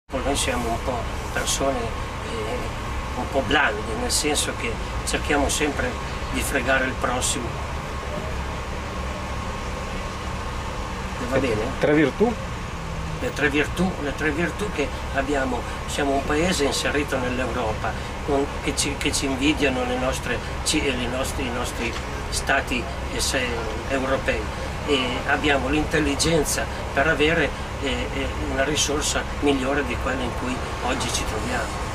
Noi siamo un po' persone un po' blande, nel senso che cerchiamo sempre di fregare il prossimo. Va bene? Tre virtù? Le tre virtù che abbiamo. Siamo un paese inserito nell'Europa, che ci invidiano i nostri stati europei, e abbiamo l'intelligenza per avere una risorsa migliore di quella in cui oggi ci troviamo.